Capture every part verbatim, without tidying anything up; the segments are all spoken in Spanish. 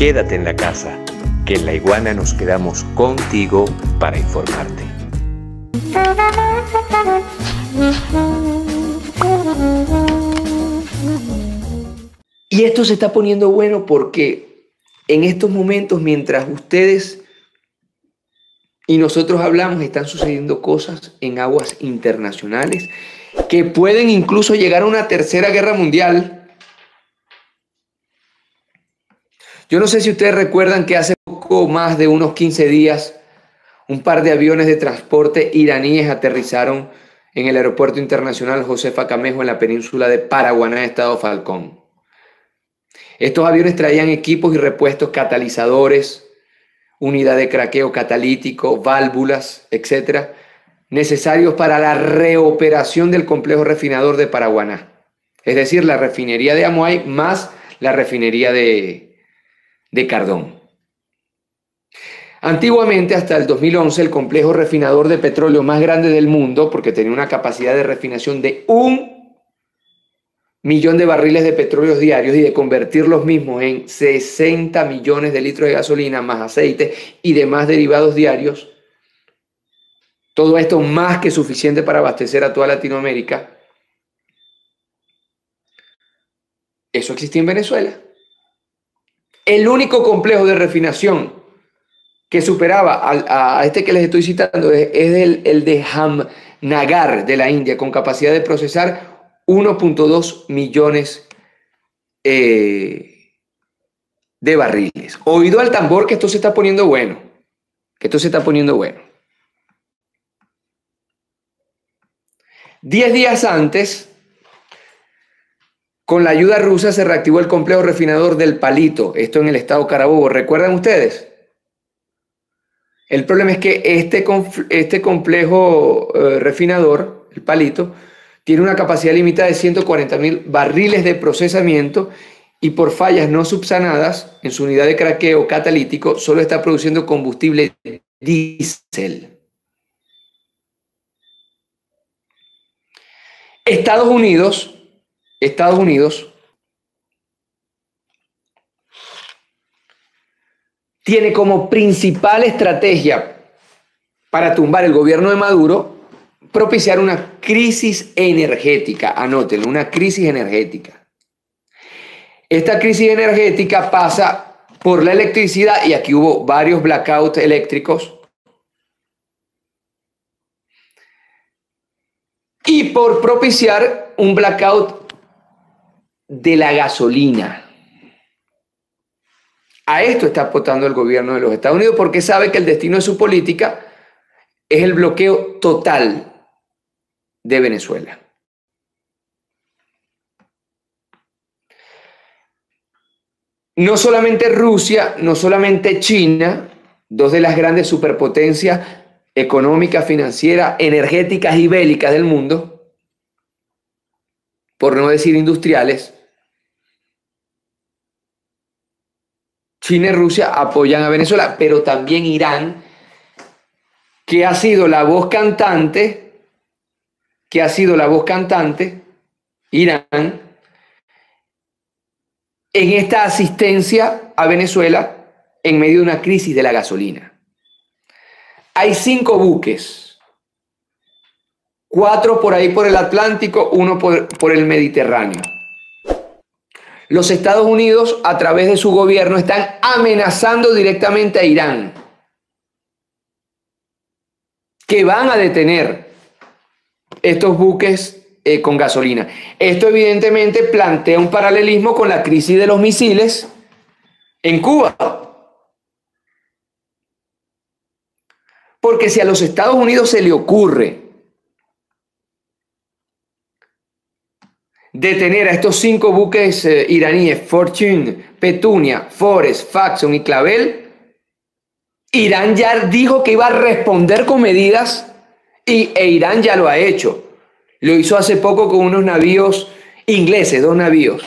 Quédate en la casa, que en La Iguana nos quedamos contigo para informarte. Y esto se está poniendo bueno porque en estos momentos, mientras ustedes y nosotros hablamos, están sucediendo cosas en aguas internacionales que pueden incluso llegar a una tercera guerra mundial. Yo no sé si ustedes recuerdan que hace poco más de unos quince días un par de aviones de transporte iraníes aterrizaron en el aeropuerto internacional Josefa Camejo en la península de Paraguaná, estado Falcón. Estos aviones traían equipos y repuestos catalizadores, unidad de craqueo catalítico, válvulas, etcétera, necesarios para la reoperación del complejo refinador de Paraguaná. Es decir, la refinería de Amuay más la refinería de, de Cardón. Antiguamente, hasta el dos mil once, el complejo refinador de petróleo más grande del mundo, porque tenía una capacidad de refinación de un millón de barriles de petróleo diarios y de convertir los mismos en sesenta millones de litros de gasolina más aceite y demás derivados diarios, todo esto más que suficiente para abastecer a toda Latinoamérica. Eso existía en Venezuela. El único complejo de refinación que superaba a, a este que les estoy citando es, es el, el de Jamnagar de la India, con capacidad de procesar uno punto dos millones eh, de barriles. Oído al tambor que esto se está poniendo bueno, que esto se está poniendo bueno. Diez días antes, con la ayuda rusa, se reactivó el complejo refinador del Palito, esto en el estado Carabobo. ¿Recuerdan ustedes? El problema es que este, este complejo eh, refinador, el Palito, tiene una capacidad limitada de ciento cuarenta mil barriles de procesamiento y por fallas no subsanadas en su unidad de craqueo catalítico solo está produciendo combustible diésel. Estados Unidos, Estados Unidos tiene como principal estrategia para tumbar el gobierno de Maduro propiciar una crisis energética. Anótenlo, una crisis energética. Esta crisis energética pasa por la electricidad y aquí hubo varios blackouts eléctricos y por propiciar un blackout de la gasolina. A esto está apostando el gobierno de los Estados Unidos porque sabe que el destino de su política es el bloqueo total de Venezuela. No solamente Rusia, no solamente China, dos de las grandes superpotencias económicas, financieras, energéticas y bélicas del mundo, por no decir industriales, China y Rusia apoyan a Venezuela, pero también Irán, que ha sido la voz cantante, que ha sido la voz cantante, Irán, en esta asistencia a Venezuela en medio de una crisis de la gasolina. Hay cinco buques, cuatro por ahí por el Atlántico, uno por, por el Mediterráneo. Los Estados Unidos, a través de su gobierno, están amenazando directamente a Irán, que van a detener estos buques eh, con gasolina. Esto evidentemente plantea un paralelismo con la crisis de los misiles en Cuba. Porque si a los Estados Unidos se le ocurre detener a estos cinco buques eh, iraníes, Fortune, Petunia, Forest, Faxon y Clavel, Irán ya dijo que iba a responder con medidas y, e Irán ya lo ha hecho. Lo hizo hace poco con unos navíos ingleses, dos navíos.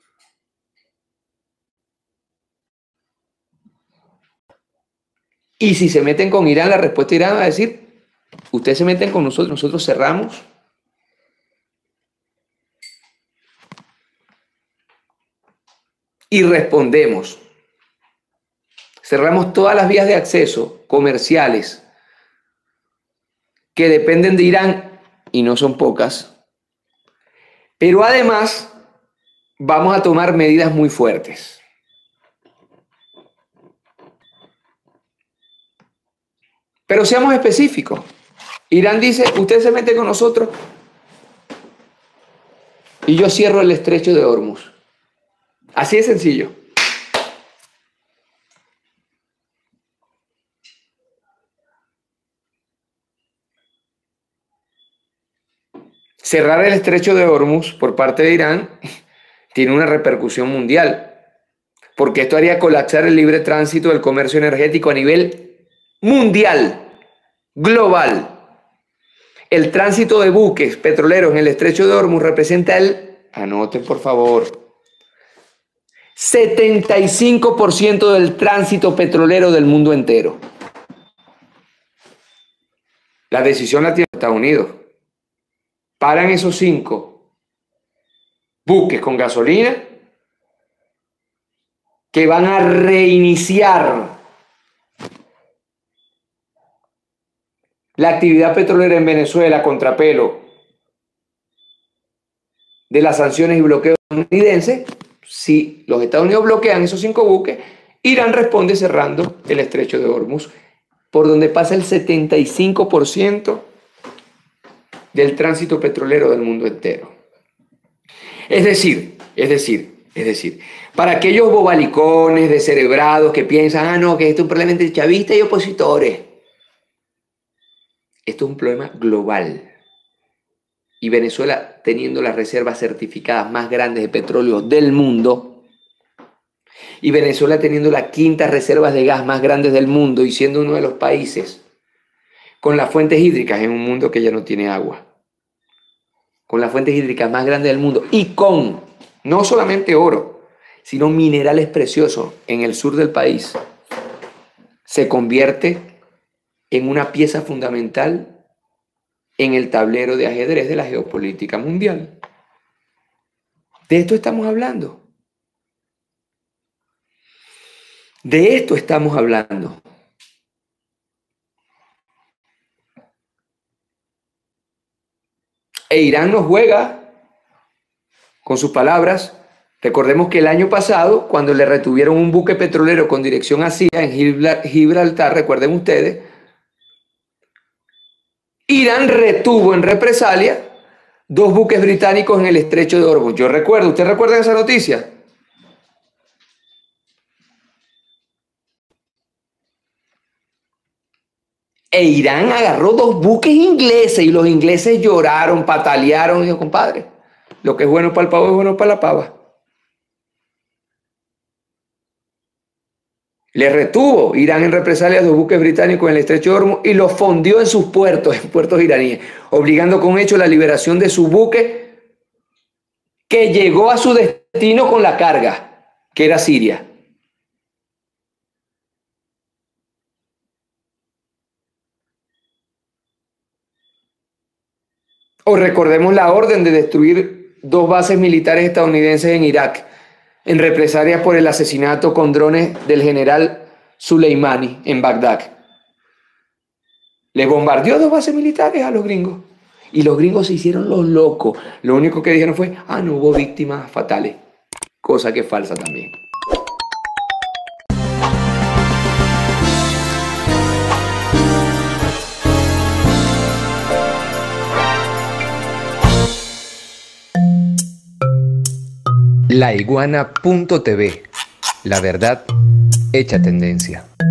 Y si se meten con Irán, la respuesta de Irán va a decir, ustedes se meten con nosotros, nosotros cerramos. Y respondemos. cerramos todas las vías de acceso comerciales que dependen de Irán, y no son pocas, pero además vamos a tomar medidas muy fuertes. Pero seamos específicos. Irán dice, usted se mete con nosotros y yo cierro el estrecho de Hormuz. Así de sencillo. Cerrar el estrecho de Hormuz por parte de Irán tiene una repercusión mundial, porque esto haría colapsar el libre tránsito del comercio energético a nivel mundial, global. El tránsito de buques petroleros en el estrecho de Hormuz representa el, anoten por favor, setenta y cinco por ciento del tránsito petrolero del mundo entero. La decisión la tiene Estados Unidos. Paran esos cinco buques con gasolina que van a reiniciar la actividad petrolera en Venezuela a contrapelo de las sanciones y bloqueos estadounidenses. Si los Estados Unidos bloquean esos cinco buques, Irán responde cerrando el estrecho de Hormuz, por donde pasa el setenta y cinco por ciento del tránsito petrolero del mundo entero. Es decir, es decir, es decir, para aquellos bobalicones descerebrados que piensan, ah, no, que esto es un problema entre chavistas y opositores. Esto es un problema global. Y Venezuela, teniendo las reservas certificadas más grandes de petróleo del mundo, y Venezuela teniendo las quintas reservas de gas más grandes del mundo y siendo uno de los países con las fuentes hídricas en un mundo que ya no tiene agua, con las fuentes hídricas más grandes del mundo y con no solamente oro, sino minerales preciosos en el sur del país, se convierte en una pieza fundamental en el tablero de ajedrez de la geopolítica mundial. De esto estamos hablando. De esto estamos hablando. E Irán nos juega con sus palabras. Recordemos que el año pasado, cuando le retuvieron un buque petrolero con dirección a Siria en Gibraltar, recuerden ustedes, Irán retuvo en represalia dos buques británicos en el estrecho de Hormuz. Yo recuerdo, ¿usted recuerda esa noticia? E Irán agarró dos buques ingleses y los ingleses lloraron, patalearon. Y dijo, compadre, lo que es bueno para el pavo es bueno para la pava. Le retuvo Irán en represalia a dos buques británicos en el estrecho de Hormuz y los fondió en sus puertos, en puertos iraníes, obligando con hecho la liberación de su buque que llegó a su destino con la carga, que era Siria. O recordemos la orden de destruir dos bases militares estadounidenses en Irak, en represalia por el asesinato con drones del general Soleimani en Bagdad. Les bombardeó dos bases militares a los gringos. Y los gringos se hicieron los locos. Lo único que dijeron fue, ah, no hubo víctimas fatales. Cosa que es falsa también. La iguana punto t v. La verdad hecha tendencia.